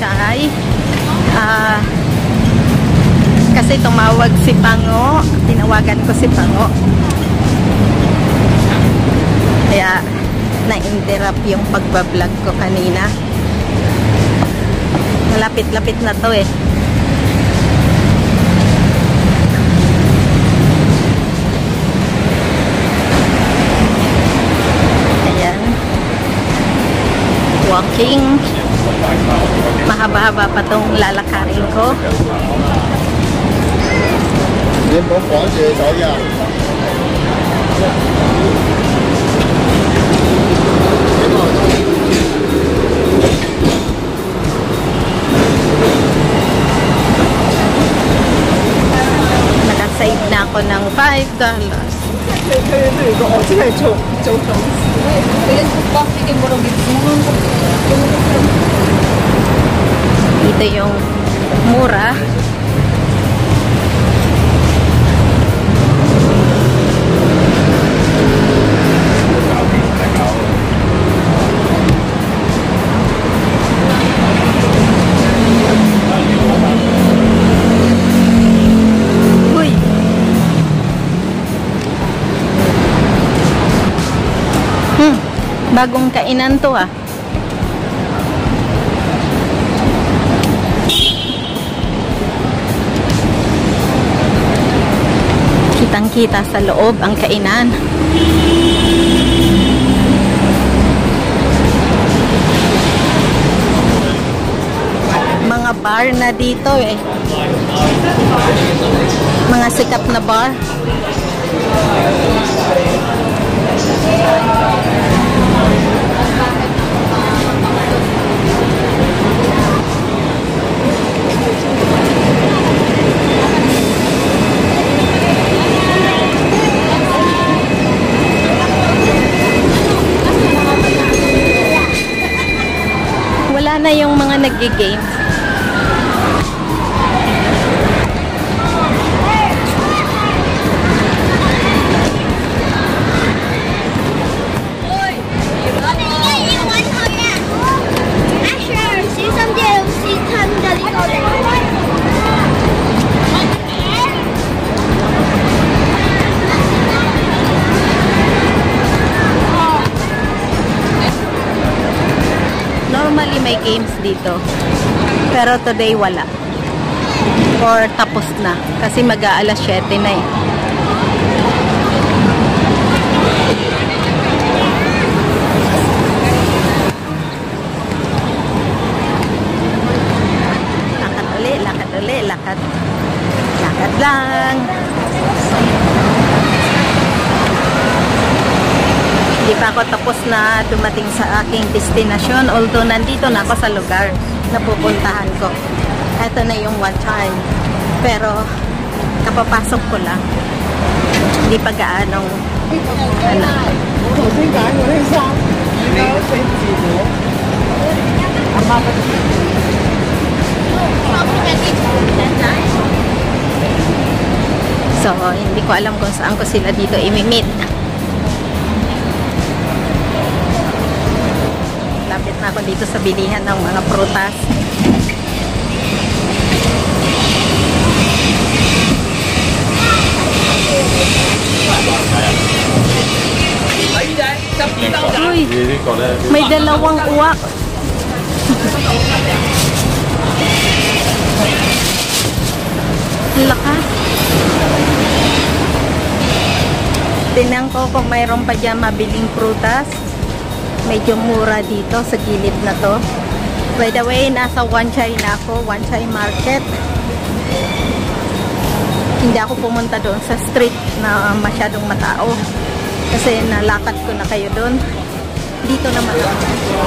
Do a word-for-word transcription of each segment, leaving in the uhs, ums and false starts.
wanchai. Ah, kasi tumawag si Pango. Tinawagan ko si Pango. Kaya na-interrupt yung pagbablog ko kanina. Malapit-lapit na to eh. Ayan. Walking. Mahaba-haba pa tong lalakarin ko. Nakasave na ako ng five dollars. Ito yung mura. Bagong kainan to ah. Kitang-kita sa loob ang kainan. Mga bar na dito eh. Mga sikat na bar. Wala na yung mga nag-games. Normally may games dito, pero today wala, or tapos na kasi mag-aalas siyete na eh. Lakad uli, lakad uli, lakad lakad lang. Hindi pa ako tapos na dumating sa aking destinasyon, although nandito na ako sa lugar na pupuntahan ko. Ito na yung wanchai, pero kapapasok ko lang, hindi pa gaanong ano. So hindi ko alam kung saan ko sila dito imimit. Lapit na ako dito sa bilihan ng mga prutas. Uy, may dalawang uwak. Lakas. Tingnan ko kung mayroon pa dyan mabiling prutas. Medyo mura dito sa gilid na to. By the way, nasa wanchai na ako, wanchai market. Hindi ako pumunta doon sa street na masyadong matao kasi nalakad ko na kayo doon. Dito naman ako.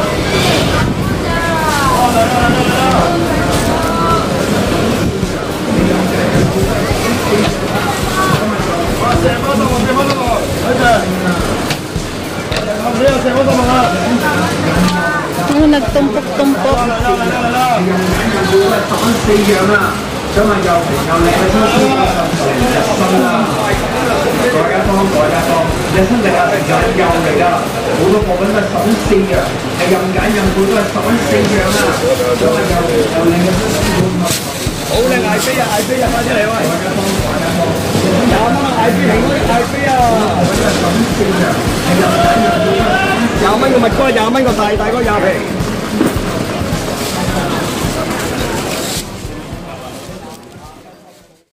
Oh, nagtumpok-tumpok. 各位街坊，各位街坊，你身力啊，又又嚟啦！好多貨品都係十蚊四樣，係任揀任款都係十蚊四樣啊！咁啊又又靚嘅好靚嗌飛啊！嗌飛啊！快啲嚟喂！各位街坊，各位街坊，廿蚊啊！嗌飛，平安嗌飛啊！貨品都係十蚊四樣，係任揀任款。廿蚊個蜜瓜，廿蚊個大大個廿皮。